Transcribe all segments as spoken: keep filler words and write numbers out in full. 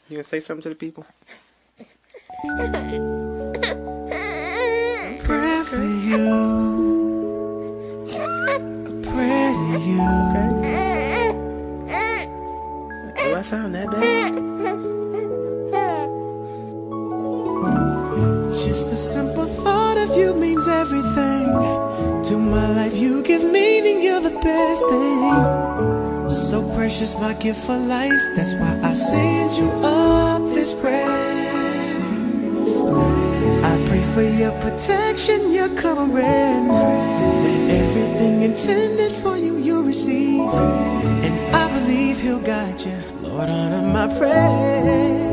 You gonna say something to the people? Pray for you. I pray to you. Okay. Do I sound that bad? Just the simple thought of you means everything to my life. You give meaning, you're the best thing. So precious, my gift for life. That's why I send you up this prayer. I pray for your protection, your covering, that everything intended for you, you'll receive. And I believe he'll guide you. Lord, honor my prayer.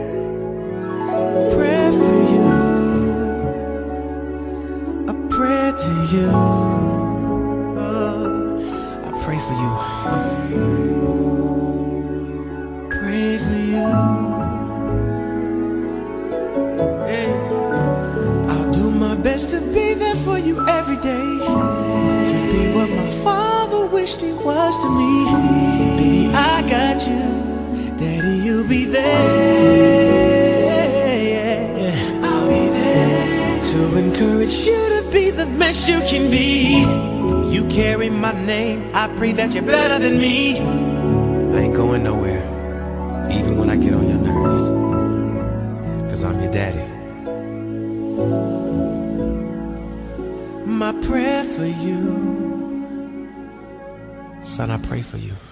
Pray for you. I pray to you. Oh, I pray for you. Pray for you. Hey. I'll do my best to be there for you every day, to be what my father wished he was to me. Baby, I got you. Daddy, you'll be there. I'll be there to encourage you to be the best you can be. You carry my name, I pray that you're better than me. I ain't going nowhere, even when I get on your nerves, cause I'm your daddy. My prayer for you, son, I pray for you.